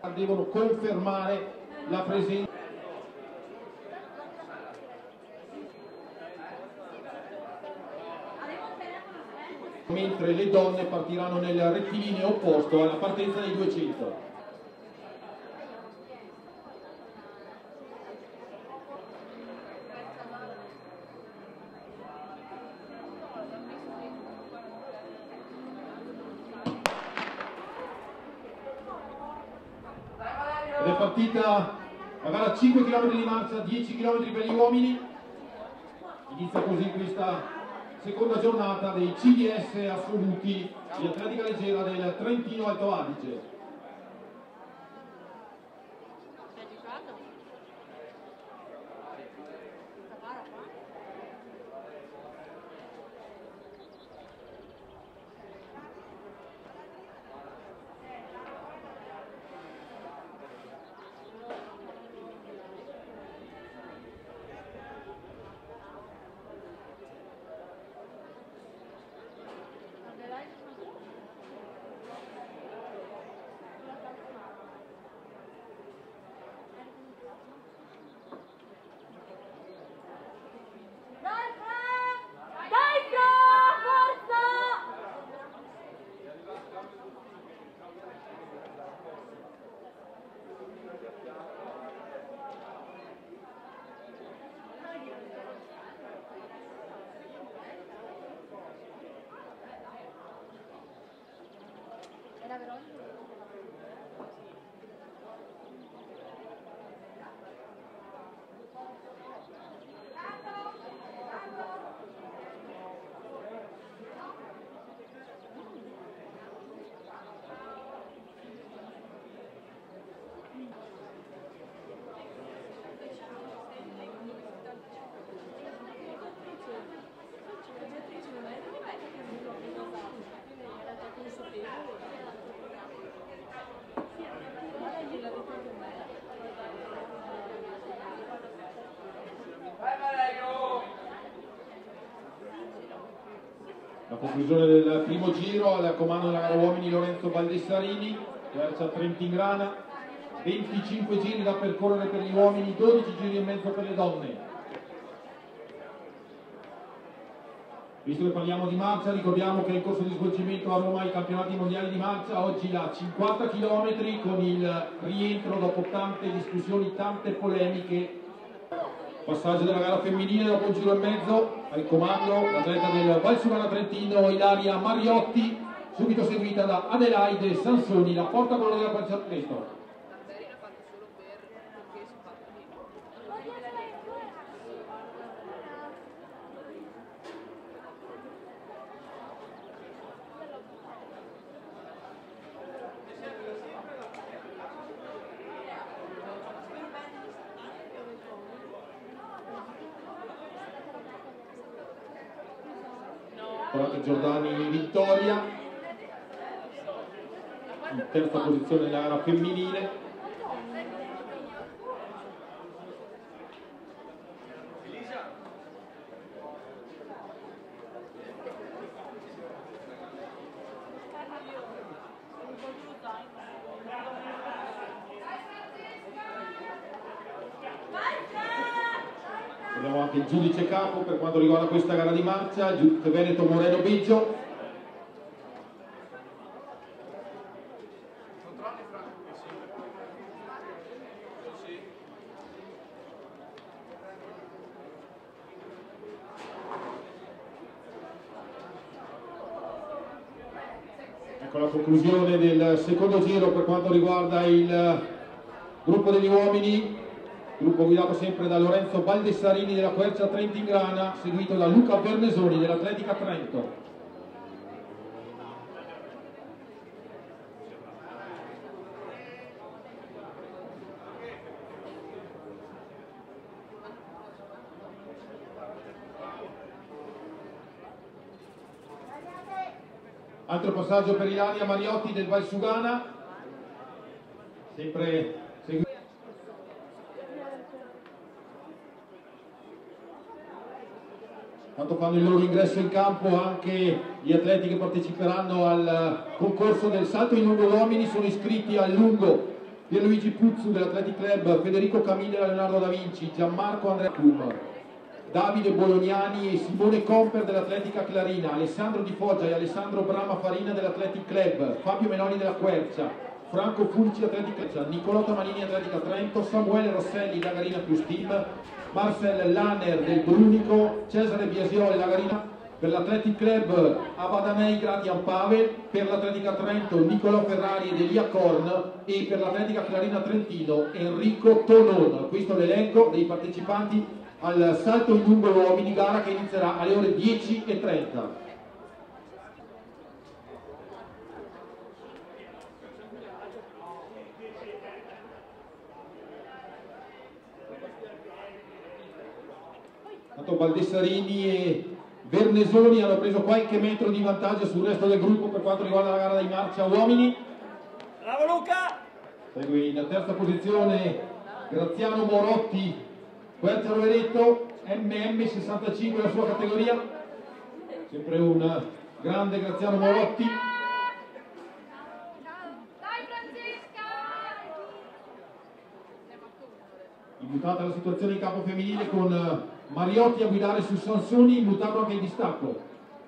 devono confermare la presenza. Mentre le donne partiranno nel rettilineo opposto alla partenza dei 200. Ed è partita la gara 5 km di marcia, 10 km per gli uomini. Inizia così questa seconda giornata dei CDS assoluti di atletica leggera del Trentino Alto Adige. La conclusione del primo giro al comando della gara uomini Lorenzo Baldessarini, terza Trentingrana, 25 giri da percorrere per gli uomini, 12 giri e mezzo per le donne. Visto che parliamo di marcia, ricordiamo che è in corso di svolgimento a Roma i campionati mondiali di marcia, oggi la 50 km con il rientro dopo tante discussioni, tante polemiche. Passaggio della gara femminile dopo un giro e mezzo, al comando l'atleta del Valsugana Trentino Ilaria Mariotti, subito seguita da Adelaide Sansoni, la portacolore della palazzetto. Giordani in vittoria, in terza posizione nella gara femminile. Abbiamo anche il giudice capo per quanto riguarda questa gara di marcia, il giudice veneto Moreno Biggio. Ecco la conclusione del secondo giro per quanto riguarda il gruppo degli uomini. Gruppo guidato sempre da Lorenzo Baldessarini della Quercia Trentingrana, seguito da Luca Vernesoni dell'Atletica Trento. Altro passaggio per Ilaria Mariotti del Valsugana, sempre seguito. Tanto fanno il loro ingresso in campo anche gli atleti che parteciperanno al concorso del salto in lungo uomini, sono iscritti al lungo Pierluigi Puzzu dell'Athletic Club, Federico Camille da Leonardo da Vinci, Gianmarco Andrea Cum, Davide Bolognani e Simone Comper dell'Atletica Clarina, Alessandro Di Foggia e Alessandro Brama Farina dell'Athletic Club, Fabio Menoni della Quercia, Franco Fulci Atletica Quercia, Nicolò Tamanini Atletica Trento, Samuele Rosselli da Garina Plus Team, Marcel Lanner del Brunico, Cesare Biasioli da Garina. Per l'Athletic Club Abadanei Gradian Pavel, per l'Atletica Trento Nicolò Ferrari ed Elia Korn e per l'Atletica Clarina Trentino Enrico Tonon. Questo è l'elenco dei partecipanti al salto in lungo uomini, gara che inizierà alle ore 10:30. Tanto Baldessarini e Vernesoni hanno preso qualche metro di vantaggio sul resto del gruppo per quanto riguarda la gara di marcia uomini. Bravo Luca! Segue in terza posizione Graziano Morotti, Quercia Roveretto, MM65 la sua categoria. Sempre un grande Graziano Morotti. Dai Francesca! Immutata la situazione in campo femminile con Mariotti a guidare su Sansoni, immutato anche il distacco.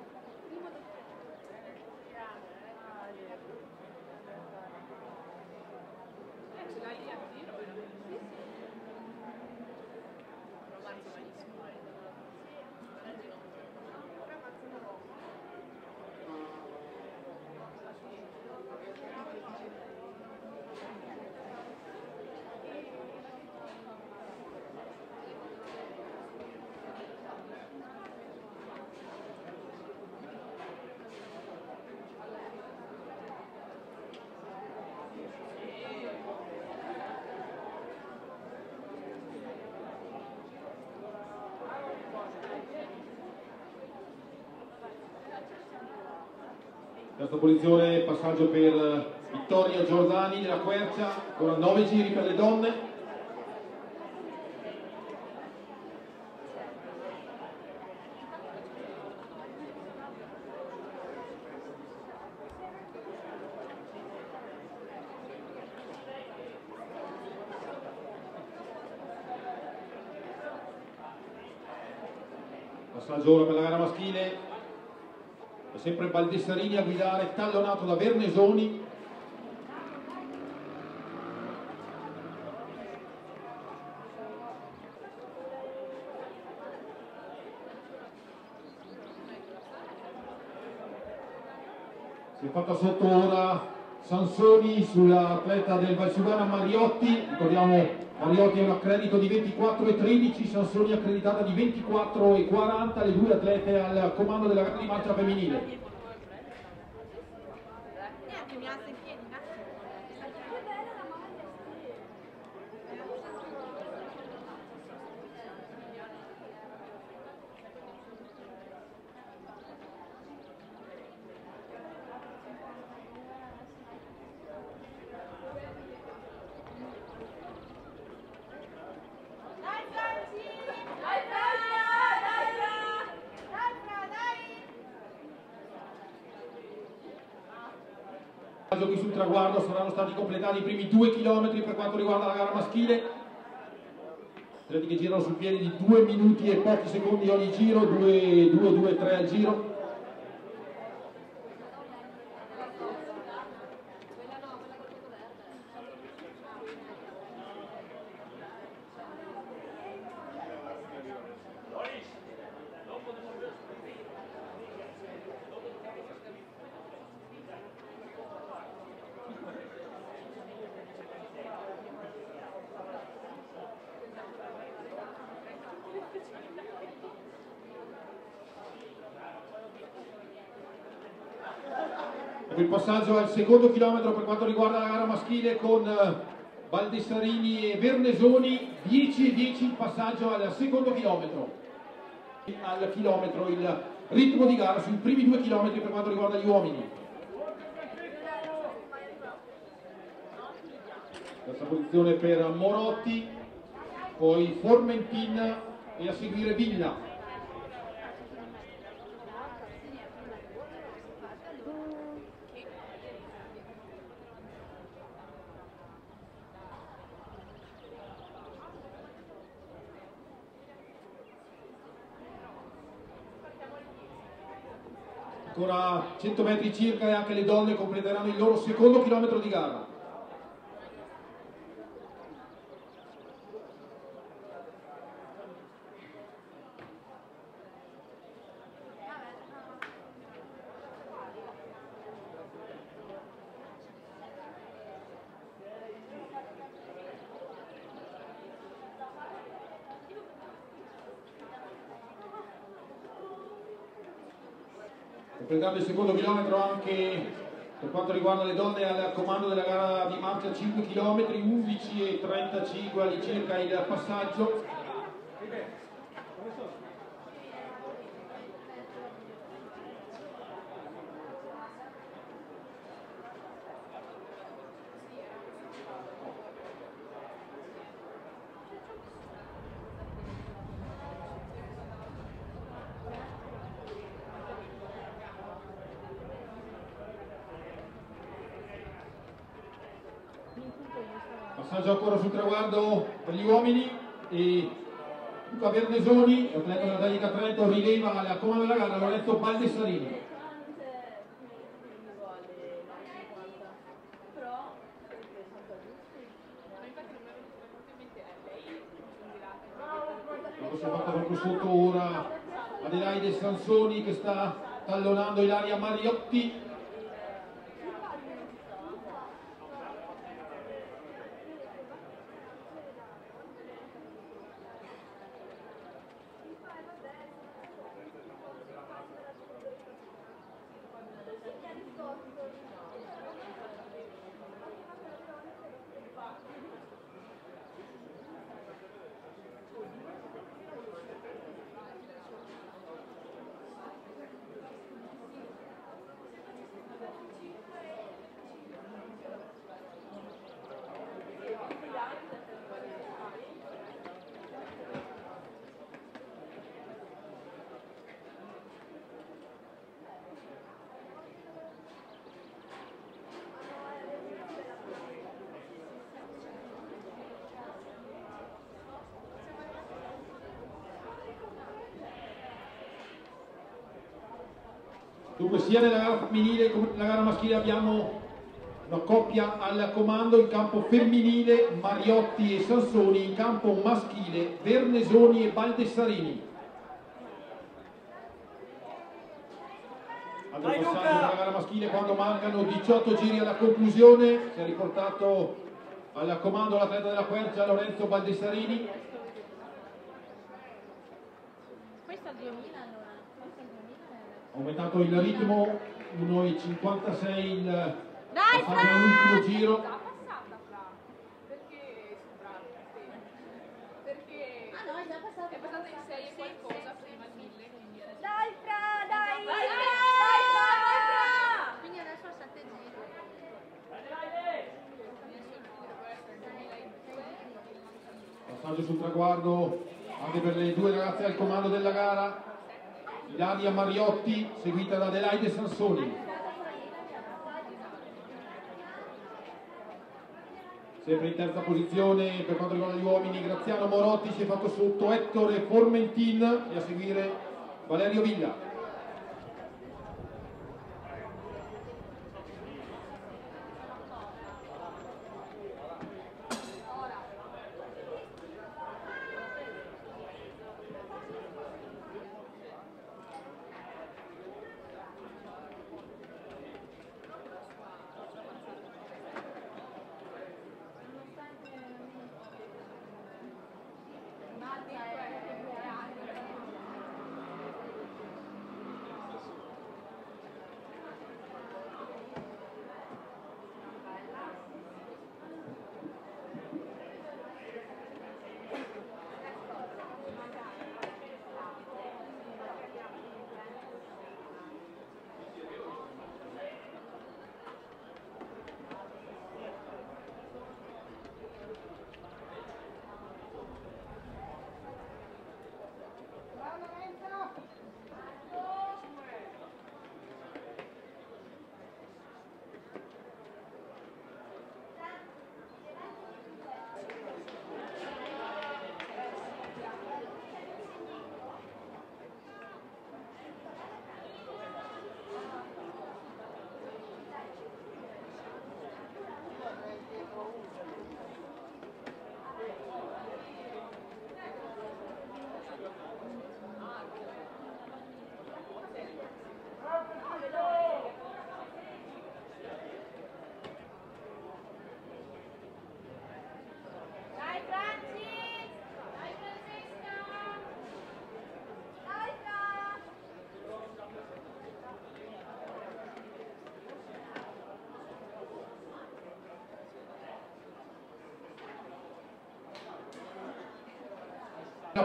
Terza posizione, passaggio per Vittoria Giordani della Quercia, ancora 9 giri per le donne. Passaggio ora per la gara maschile. È sempre Baldessarini a guidare, tallonato da Vernesoni. Si è fatta sotto ora Sansoni sull'atleta del Valsugana Mariotti. Ricordiamo Mariotti ha un accredito di 24,13, Sansoni accreditata di 24,40, le due atlete al comando della gara di marcia femminile. Mi alza in piedi, un attimo. Che bella la maglia, Dai Franci! Dai Fra! Dai Fra! Dai Fra, dai! Qui sul traguardo saranno stati completati i primi 2 chilometri per quanto riguarda la gara maschile. Atleti che girano sul piede di 2 minuti e pochi secondi ogni giro, 2-2-3 al giro. Il passaggio al secondo chilometro per quanto riguarda la gara maschile con Baldessarini e Vernesoni, 10-10 il passaggio al secondo chilometro. Al chilometro il ritmo di gara sui primi 2 chilometri per quanto riguarda gli uomini. Terza posizione per Morotti, poi Formentin e a seguire Villa. Ancora 100 metri circa e anche le donne completeranno il loro secondo chilometro di gara. Completando il secondo chilometro anche per quanto riguarda le donne al comando della gara di marcia 5 km, 11:35 all'incirca il passaggio. Passaggio ancora sul traguardo per gli uomini e Luca Vernesoni, atleta della Taglia Trento, rileva al comando della gara Lorenzo Baldessarini. Quando si è fatto proprio sotto ora Adelaide Sansoni che sta tallonando Ilaria Mariotti. Dunque sia nella gara femminile che nella gara maschile abbiamo una coppia al comando, in campo femminile Mariotti e Sansoni, in campo maschile Vernesoni e Baldessarini. Altro passaggio della gara maschile quando mancano 18 giri alla conclusione, si è riportato al comando l'atleta della Quercia Lorenzo Baldessarini. Questo è 2000 allora. Aumentato il ritmo, 1,56 il Dai, passaggio all'ultimo giro. Perché ah no, è già passato. È passato in 6 e qualcosa prima il 1000, quindi adesso. Dai Fra, dai! Dai, Fra! quindi adesso ho 7 giri. Passaggio sul traguardo anche per le due ragazze al comando della gara. Ilaria Mariotti seguita da Adelaide Sansoni. Sempre in terza posizione per quanto riguarda gli uomini Graziano Morotti, si è fatto sotto Ettore Formentin e a seguire Valerio Villa.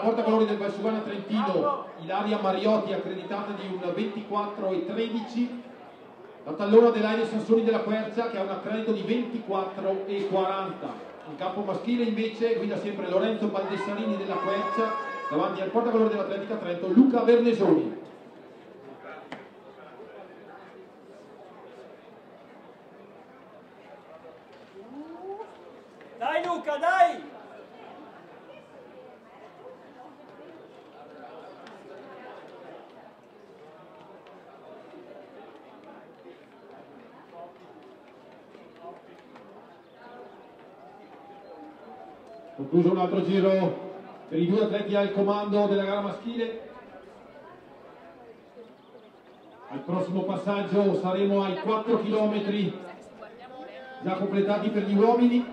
portacolori del Valsugana Trentino Ilaria Mariotti, accreditata di un 24,13. La tallona Adelaide Sansoni della Quercia, che ha un accredito di 24,40. In campo maschile invece guida sempre Lorenzo Baldessarini della Quercia, davanti al portacolore dell'Atletica Trento Luca Vernesoni. Dai Luca, dai! Concluso un altro giro per i due atleti al comando della gara maschile. Al prossimo passaggio saremo ai 4 km già completati per gli uomini.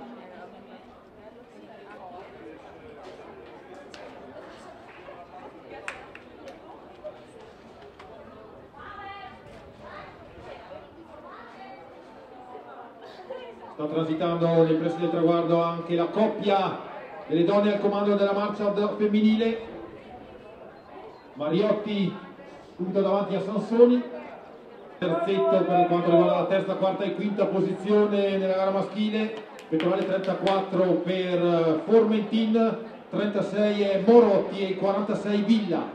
Sta transitando nei pressi del traguardo anche la coppia delle donne al comando della marcia femminile. Mariotti subito davanti a Sansoni, terzetto per quanto riguarda la terza, quarta e quinta posizione nella gara maschile. Pettorale 34 per Formentin, 36 è Morotti e 46 Villa.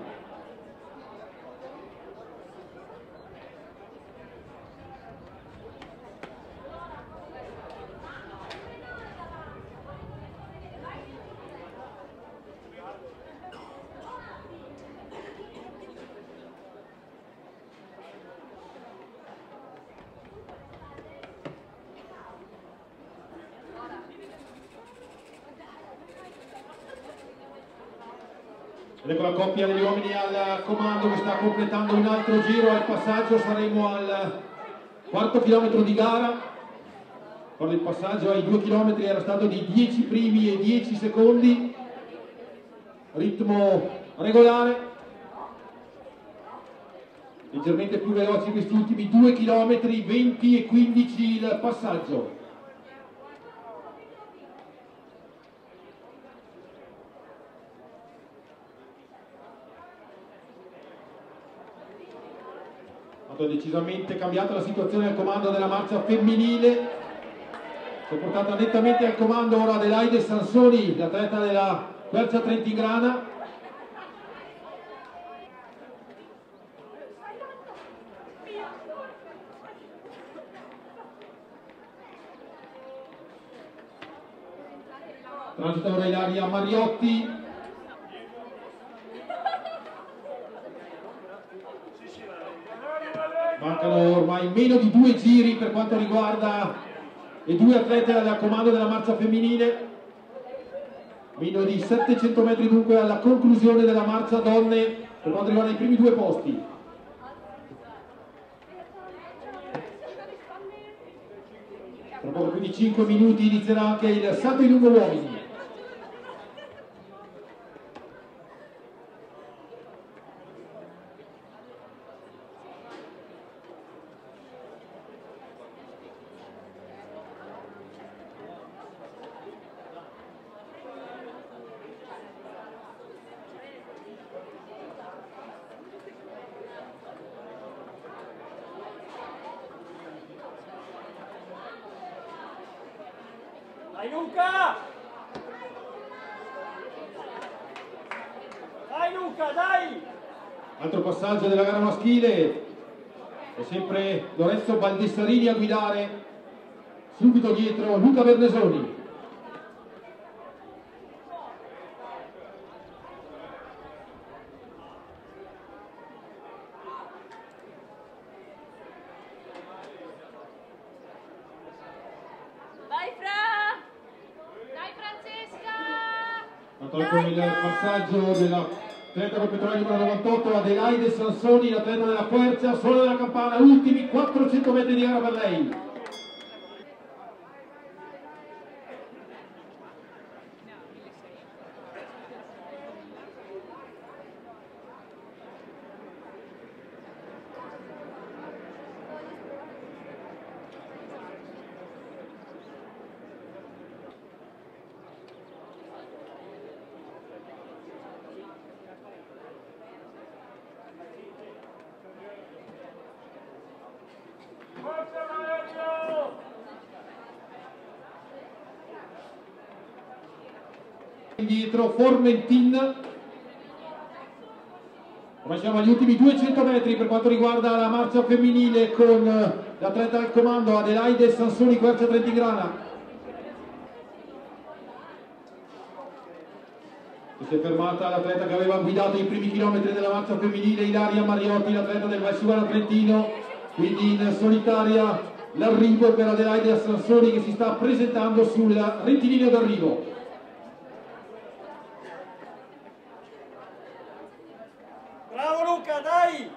Ed ecco la coppia degli uomini al comando che sta completando un altro giro. Al passaggio saremo al quarto chilometro di gara. Quando il passaggio ai 2 km era stato di 10 primi e 10 secondi, ritmo regolare, leggermente più veloci questi ultimi 2 km, 20 e 15 il passaggio. Decisamente cambiata la situazione al comando della marcia femminile, si è portata nettamente al comando ora Adelaide Sansoni, l'atleta della Quercia Trentigrana. Transita ora Ilaria Mariotti. Mancano ormai meno di 2 giri per quanto riguarda le due atlete al comando della marcia femminile, meno di 700 metri dunque alla conclusione della marcia donne per quanto riguarda i primi 2 posti. Tra poco più di 5 minuti inizierà anche il salto in lungo uomini. Dai Luca! Dai Luca, dai! Altro passaggio della gara maschile, è sempre Lorenzo Baldessarini a guidare, subito dietro Luca Vernesoni. Con il passaggio dell'atleta competitore numero 98 Adelaide Sansoni, l'atleta della Quercia, solo della campana, ultimi 400 metri di gara per lei. Indietro Formentin. Ormai siamo agli ultimi 200 metri per quanto riguarda la marcia femminile con l'atleta al comando Adelaide Sansoni, Quercia Trentigrana. Si è fermata l'atleta che aveva guidato i primi chilometri della marcia femminile, Ilaria Mariotti, l'atleta del Valsugana Trentino, quindi in solitaria l'arrivo per Adelaide Sansoni che si sta presentando sul rettilineo d'arrivo. Bravo Luca, dai!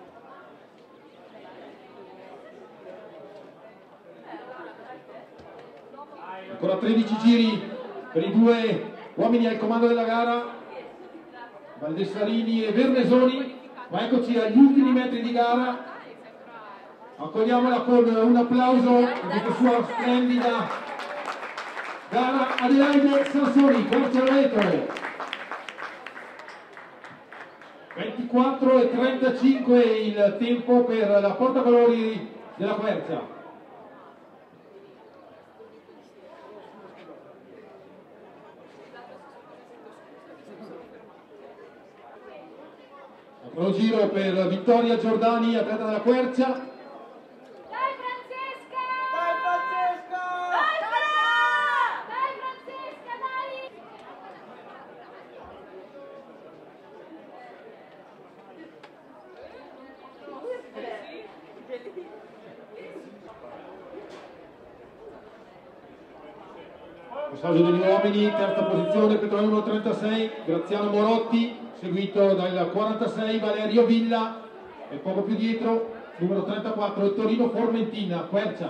Ancora 13 giri per i due uomini al comando della gara, Valdessarini e Vernesoni, ma eccoci agli ultimi metri di gara. Accogliamola con un applauso in questa sua splendida gara, Adelaide Sansoni, Quercia Retro. 24:35 il tempo per la portavalori della Quercia. Altro giro per Vittoria Giordani, atleta della Quercia. Dai Francesca! Dai Francesca! Dai Francesca! Dai Francesca, dai! Passaggio degli uomini, terza posizione Petrolino 36, Graziano Morotti, seguito dal 46 Valerio Villa e poco più dietro numero 34 Torino Formentina, Quercia.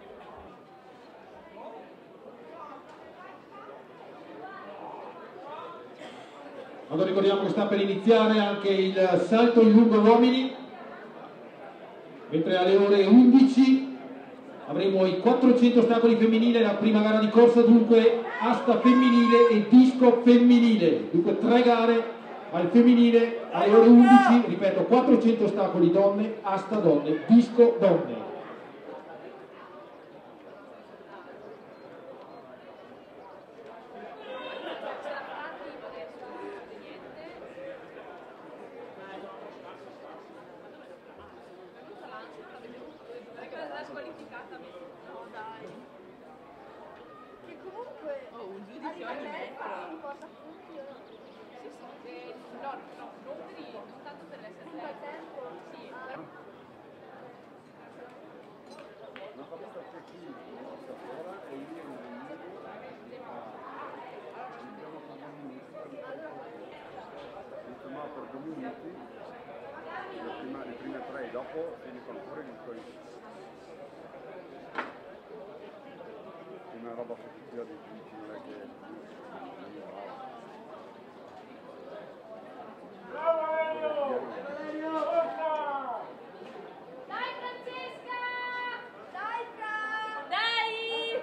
Allora ricordiamo che sta per iniziare anche il salto in lungo uomini, mentre alle ore 11 avremo i 400 ostacoli femminili, la prima gara di corsa, dunque asta femminile e disco femminile, dunque 3 gare al femminile alle ore 11, ripeto 400 ostacoli donne, asta donne, disco donne. Che comunque un giudizio ogni metro. No, non tanto per l'essere tempo. Sì. Per 2 minuti, le prime 3 dopo finiscono fuori di poi una roba positiva difficile che Dai Francesca! Dai Fra! Dai!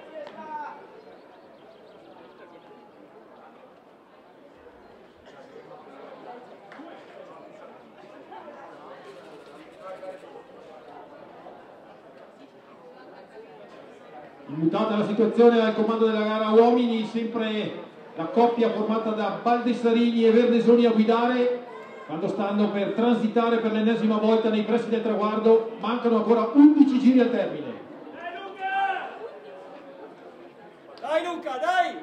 Immutata la situazione al comando della gara uomini, sempre la coppia formata da Baldessarini e Vernesoni a guidare, quando stanno per transitare per l'ennesima volta nei pressi del traguardo. Mancano ancora 11 giri al termine. Dai Luca! Dai Luca, dai!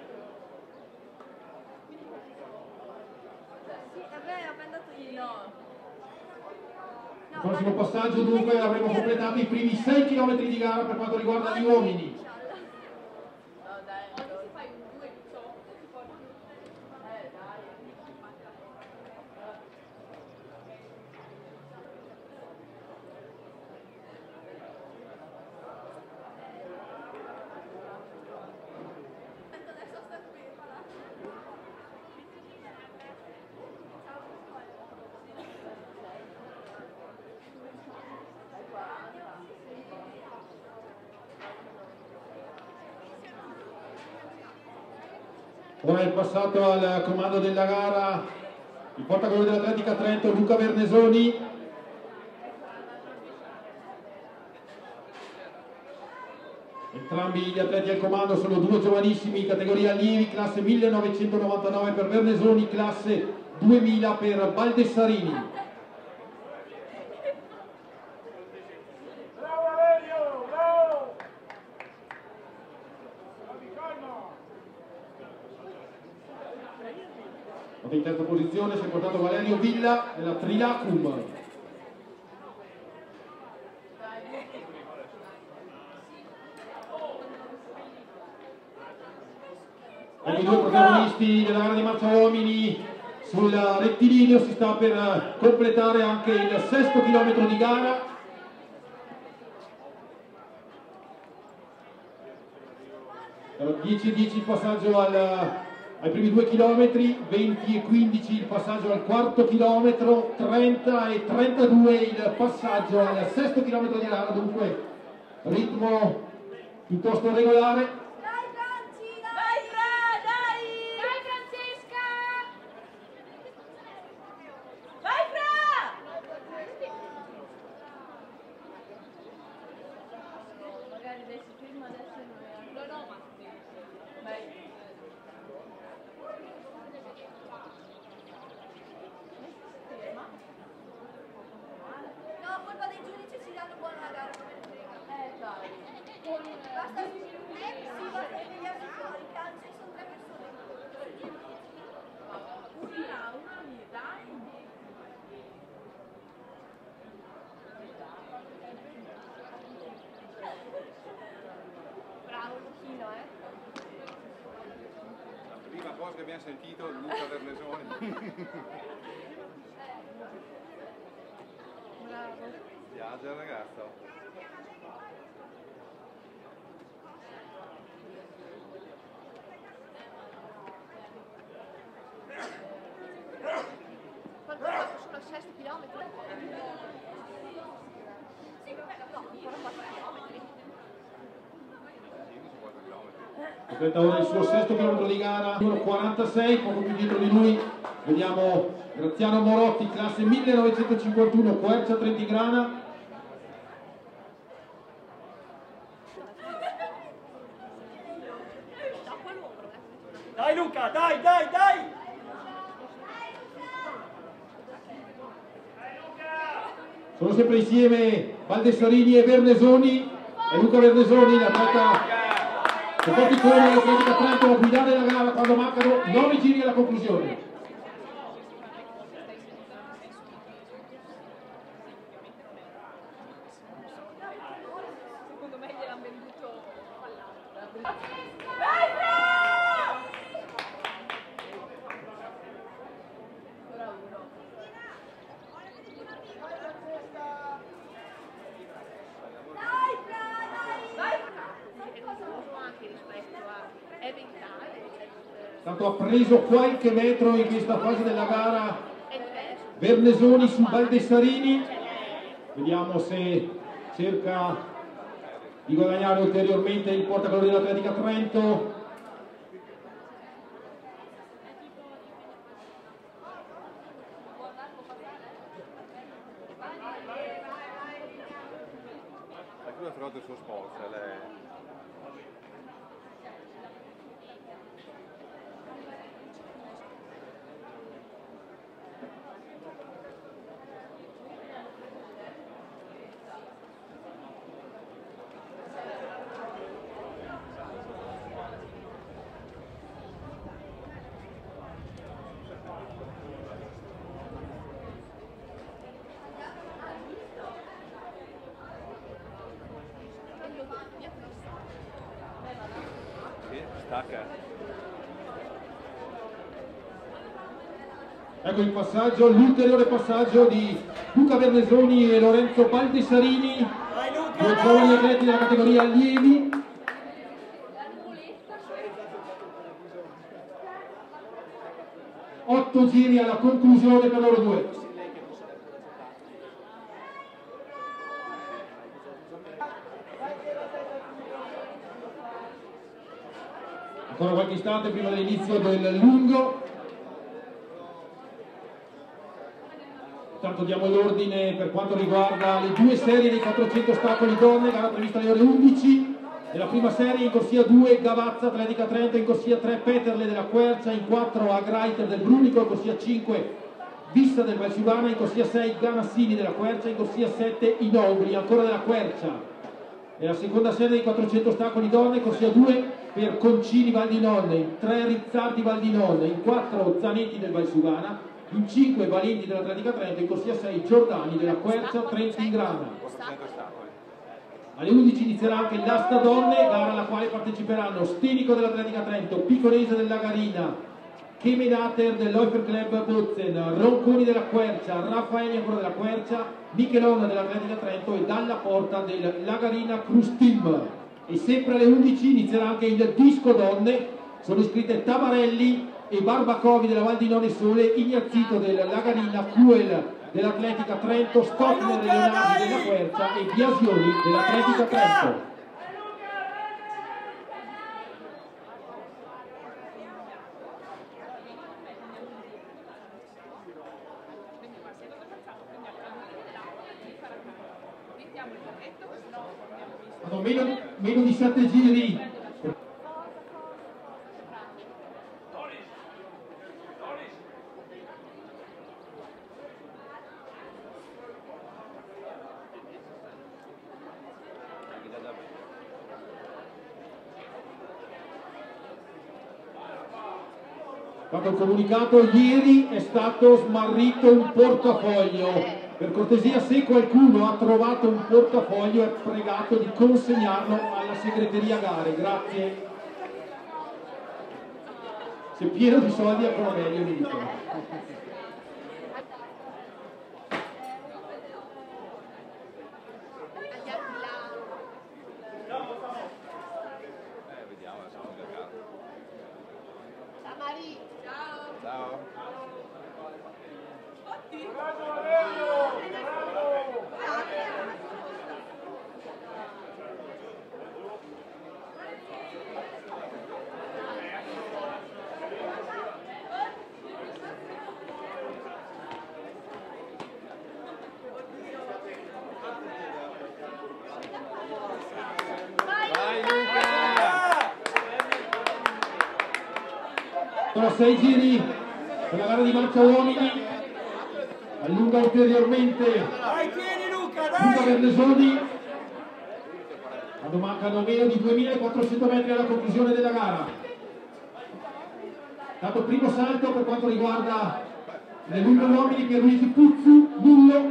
Sì, a me ha mandato ieri. No. Il prossimo passaggio dunque avremo completato i primi 6 km di gara per quanto riguarda gli uomini. No, dai. Oggi si fai un 2,18, si può... dai. Adesso sta qui, Ora è passato al comando della gara il portavalori dell'Atletica Trento, Luca Vernesoni. Entrambi gli atleti al comando sono due giovanissimi, categoria allievi, classe 1999 per Vernesoni, classe 2000 per Baldessarini. Bravo Valerio, bravo! In terza posizione si è portato Valerio Villa nella Trilacum. I due protagonisti della gara di marcia uomini sul rettilineo, si sta per completare anche il sesto chilometro di gara. Allora, 10-10 il passaggio ai primi 2 chilometri, 20 e 15 il passaggio al quarto chilometro, 30 e 32 il passaggio al sesto chilometro di gara, dunque ritmo piuttosto regolare. La prima cosa che abbiamo sentito Luca Vernesoni. Bravo. Piace il ragazzo. Quanto ho fatto solo al sesto chilometro? Sì, vabbè, no, ancora 4 chilometri. Aspetta ora il suo sesto chilometro di gara, numero 46, poco più dietro di lui vediamo Graziano Morotti, classe 1951, Quercia Trentigrana. Dai Luca, dai, dai, dai! Sono sempre insieme Baldessarini e Vernesoni, e Luca Vernesoni, l'atleta che porta i colori dell'Atletica Trento a guidare la gara quando mancano 9 giri alla conclusione. Secondo me gliel'hanno venduto fallato. Ancora uno. Dai! Che cosa uso anche rispetto a evitare? Tanto ha preso qualche metro in questa fase della gara Vernesoni su Baldessarini. Vediamo se cerca di guadagnare ulteriormente il portacolori dell'Atletica Trento. Lui ha trovato il suo sport, lei. Stacca. Ecco il passaggio, l'ulteriore passaggio di Luca Vernesoni e Lorenzo Baldessarini, Dai Luca, due giovani atleti della categoria allievi. 8 giri alla conclusione per loro due. Ancora qualche istante prima dell'inizio del lungo. Intanto diamo l'ordine per quanto riguarda le due serie dei 400 ostacoli donne, gara prevista alle ore 11. Nella prima serie in corsia 2 Gavazza Atletica Trento, in corsia 3 Peterle della Quercia, in 4 Agreiter del Brunico, in corsia 5 Vissa del Valsugana, in corsia 6 Ganassini della Quercia, in corsia 7 Inogli, ancora della Quercia. Nella seconda serie dei 400 ostacoli donne, corsia 2 per Concini Val di Nonne, in 3 Rizzardi Val di Nonne, in 4 Zanetti del Valsugana, in 5 Valenti dell'Atletica Trento, in corsia 6 Giordani della Quercia Trentingrana. Alle 11 inizierà anche l'asta donne, gara alla quale parteciperanno Stenico dell'Atletica Trento, Piconese del Lagarina, Kemenater dell'Oifer Club Bozen, Ronconi della Quercia, Raffaele ancora della Quercia, Michelon dell'Atletica Trento e Dalla Porta del Lagarina Cruz Team. E sempre alle 11 inizierà anche il disco donne, sono iscritte Tamarelli e Barbacovi della Val di None Sole, Ignazito del Lagarina, Cuel dell'Atletica Trento, Stockner e Leonardi della Quercia e Biasioni dell'Atletica Trento. Hanno meno di 7 giri. Fatto il comunicato, ieri è stato smarrito un portafoglio. Per cortesia, se qualcuno ha trovato un portafoglio è pregato di consegnarlo alla segreteria gare, grazie. Se è pieno di soldi ancora meglio, mi dicono. Vediamo, siamo in casa. Ciao Mari, ciao. Ciao. Vai Luca! Sono 6 giri per la gara di marcia uomini, allunga ulteriormente Dai, tieni Luca, Luca dai! Bernesoni quando mancano meno di 2400 metri alla conclusione della gara. Dato primo salto per quanto riguarda le lunghe uomini, Pierluigi Puzzu, nullo.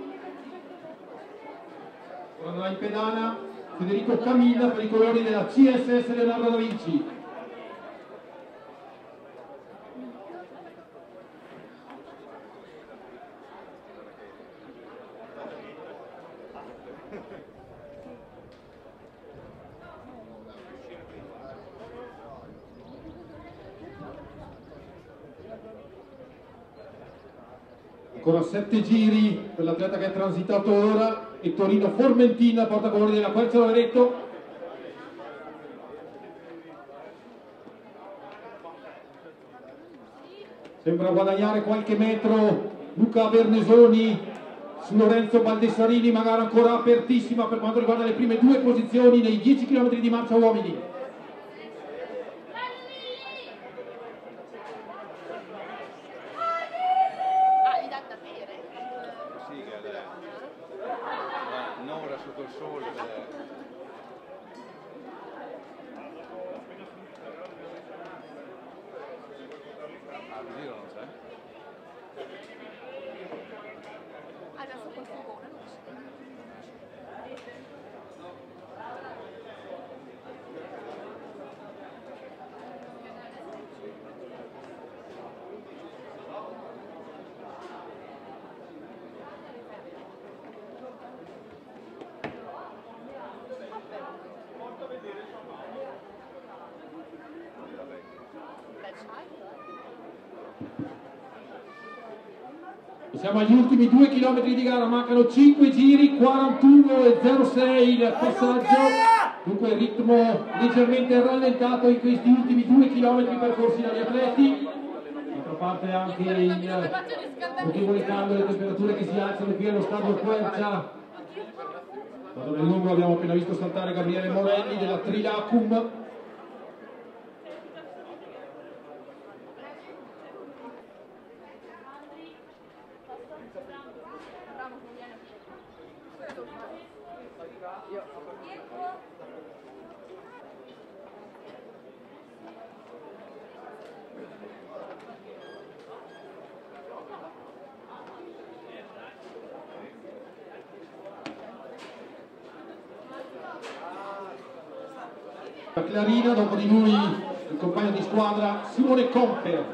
Ora andrà in pedana Federico Camilla per i colori della CSS Leonardo da Vinci. Ancora 7 giri per l'atleta che è transitato ora e Torino Formentina porta colori della Quercia Loreto. Sembra guadagnare qualche metro Luca Bernesoni su Lorenzo Baldessarini, ma gara ancora apertissima per quanto riguarda le prime due posizioni nei 10 km di marcia uomini. Sì, che è un'ora sotto il sole. Ah, il giro non c'è? Adesso col furgone non c'è. Siamo agli ultimi 2 km di gara, mancano 5 giri, 41,06 il passaggio, dunque ritmo leggermente rallentato in questi ultimi 2 km percorsi dagli atleti. D'altra parte anche il notevole cambio delle temperature che si alzano qui allo stadio Quercia Vado nel lungo, abbiamo appena visto saltare Gabriele Morelli della Trilacum. La Clarina, dopo di lui il compagno di squadra Simone Comper.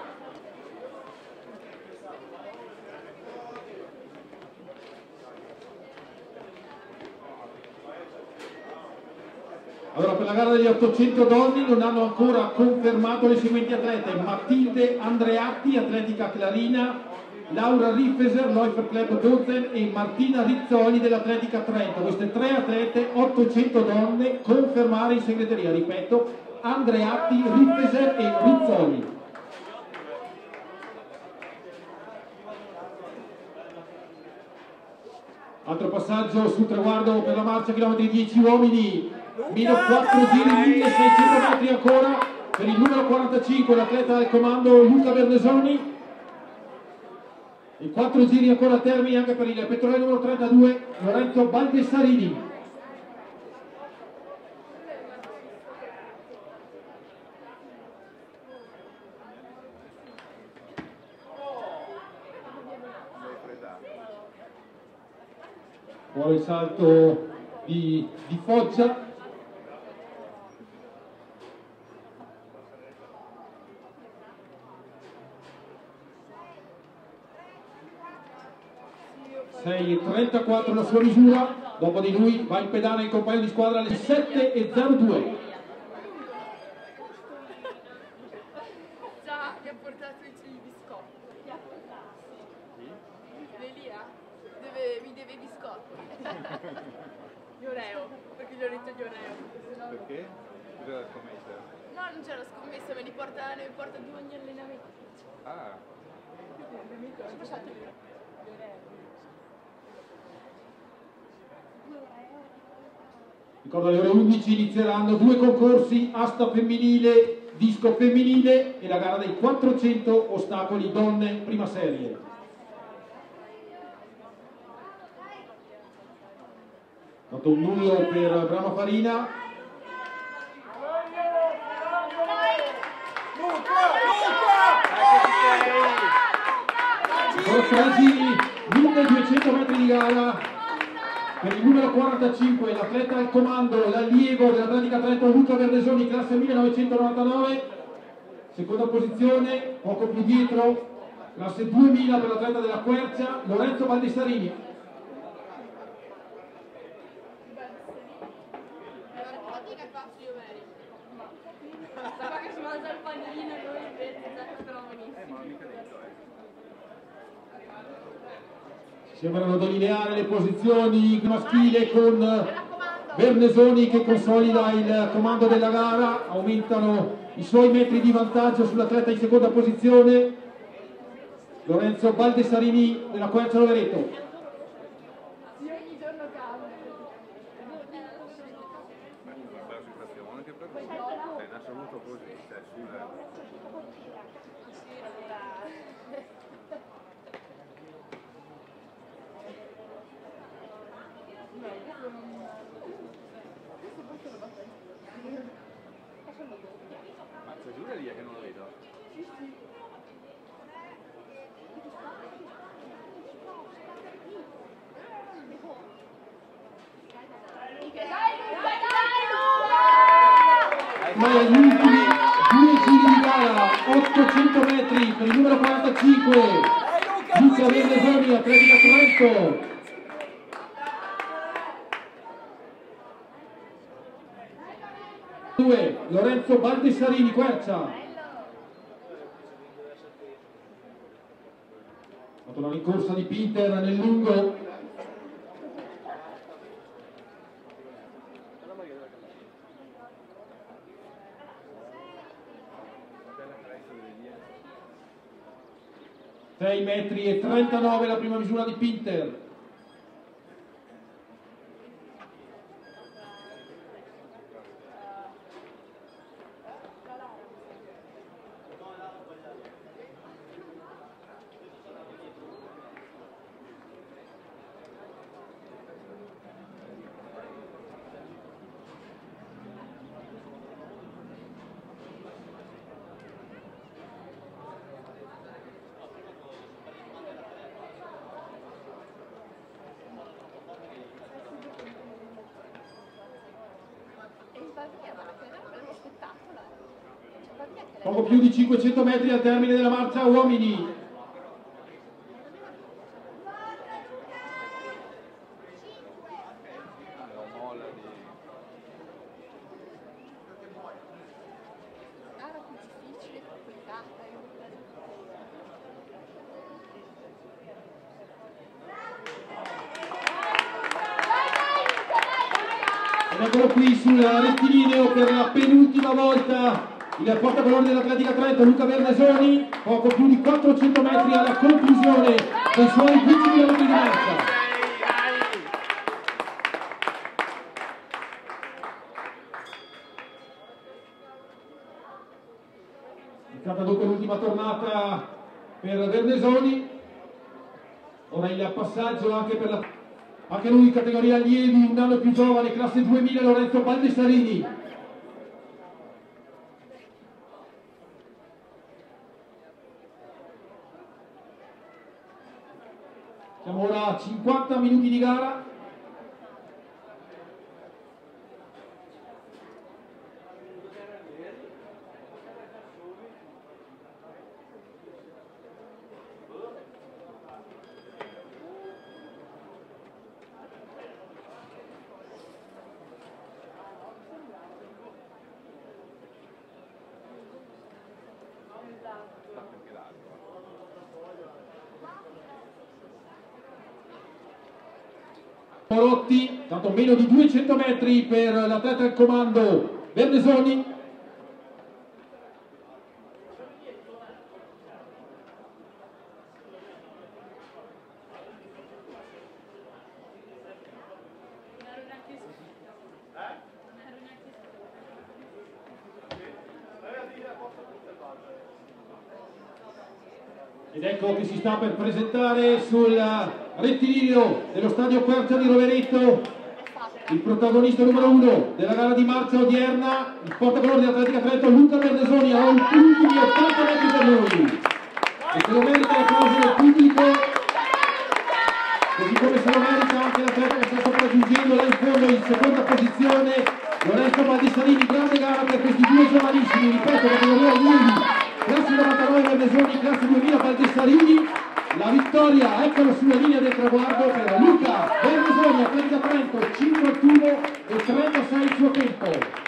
Allora, per la gara degli 800 donne non hanno ancora confermato le seguenti atlete: Matilde Andreatti, Atletica Clarina, Laura Riffeser, Läufer Club Bozen e Martina Rizzoli dell'Atletica Trento. Queste tre atlete, 800 donne, confermare in segreteria. Ripeto, Andreatti, Riffeser e Rizzoli. Altro passaggio sul traguardo per la marcia, chilometri 10 uomini, meno 4 giri, 1600 metri ancora per il numero 45, l'atleta del comando Luca Bernesoni. E 4 giri ancora a termine anche per il petrolio numero 32, Lorenzo Baldessarini. Vuole il salto di Foggia. Sei 34 la sua misura, dopo di lui va in pedale il compagno di squadra alle 7:02. Già, mi ha portato i biscotti. Mi ha portato? L'Elia mi deve i biscotti. Gli Oreo, perché gli ho detto gli Oreo. Perché? Cos'è la scommessa? No, non c'è la scommessa, me li porta di ogni allenamento. Ah. Ricordo alle ore 11 inizieranno due concorsi: asta femminile, disco femminile e la gara dei 400 ostacoli donne prima serie. Fatto un nullo per Brama Farina. Ancora 3 giri, 1200 metri di gara. Per il numero 45, l'atleta al comando, l'allievo dell'Atletica Trento Luca Bernesoni, classe 1999, seconda posizione, poco più dietro, classe 2000 per l'atleta della Quercia, Lorenzo Baldessarini. Sapeva che si mangia il panino e noi invece però benissimo. Ma non mica detto, Sembrano delineare le posizioni maschile con Bernesoni che consolida il comando della gara, aumentano i suoi metri di vantaggio sull'atleta in seconda posizione, Lorenzo Baldessarini della Quercia Rovereto. Ogni giorno cambia. una bella situazione che per cui è in assoluto così, cioè sulla... Ma c'è Giulia lì che non lo vedo? Ma agli ultimi 2 giri di gara, 800 metri per il numero 45, Luca Bernesoni, Atletica Trento. Lorenzo Baldessarini, Quercia. Fatto una rincorsa di Pinter nel lungo. Sei metri e 39 la prima misura di Pinter. va via, ma che è uno spettacolo. Cioè, va via che lei... Poco più di 500 metri al termine della marcia uomini. Gara più difficile, complicata. Ed eccolo qui sul rettilineo per la penultima volta il portacolore dell'Atletica Trento, Luca Bernesoni, poco più di 400 metri alla conclusione dei suoi 10 km di marcia. È stata dunque l'ultima tornata per Bernesoni, ora il passaggio anche per la... Anche lui in categoria allievi, un anno più giovane, classe 2000, Lorenzo Baldessarini. Siamo ora a 50 minuti di gara. Rotti, tanto meno di 200 metri per l'atleta al comando Bernesoni. Ed ecco che si sta per presentare sul rettilineo dello stadio Quercia di Rovereto il protagonista numero 1 della gara di marcia odierna, il portacolore di Atletica Trento, Luca Bernesoni, a un punto di 80 metri per lui. E se lo merita l'applauso del pubblico, così come se lo merita anche l'atleta che sta sopraggiungendo là in fondo in seconda posizione, Lorenzo Baldessarini. Grande gara per questi due giovanissimi, ripeto, categoria allievi, classe 99 Bernesoni, classe 2000 Baldessarini. La vittoria, eccolo sulla linea del traguardo per Luca Bernesoni, Atletica Trento, 51 e 36 il suo tempo.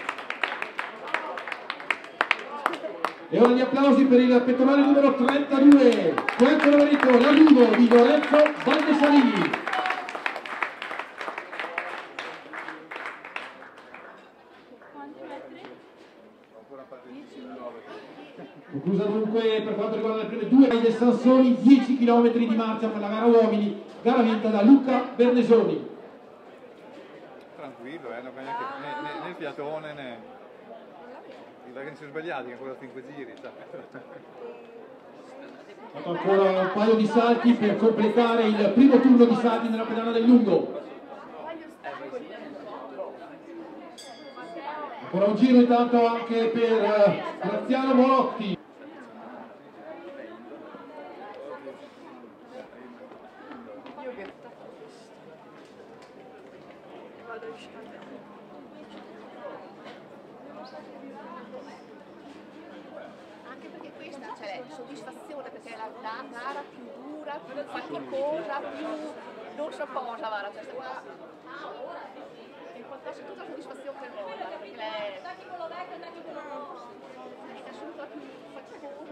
E ora gli applausi per il pettorale numero 32, Quercia Rovereto, l'arrivo di Lorenzo Baldessarini. Conclusa dunque per quanto riguarda le prime due del Sansoni, 10 km di marcia per la gara uomini, gara vinta da Luca Bernesoni. Tranquillo, non fa neanche né il fiatone né... Perché non si è sbagliati, che ancora 5 giri. Fatto ancora un paio di salti per completare il primo turno di salti nella pedana del lungo. Ancora un giro intanto anche per Graziano Morotti. Anche perché questa c'è soddisfazione, perché è la gara più dura, più faticosa, più non si posa, guarda, questa qua. E qualcosa tutta la soddisfazione per noi, perché è assoluta più faticosa.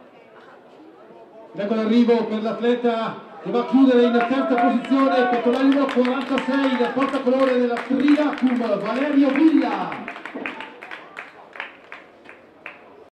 Ecco l'arrivo per l'atleta che va a chiudere in terza posizione, pettorale numero 46 del portacolore della Trinacum, Valerio Villa.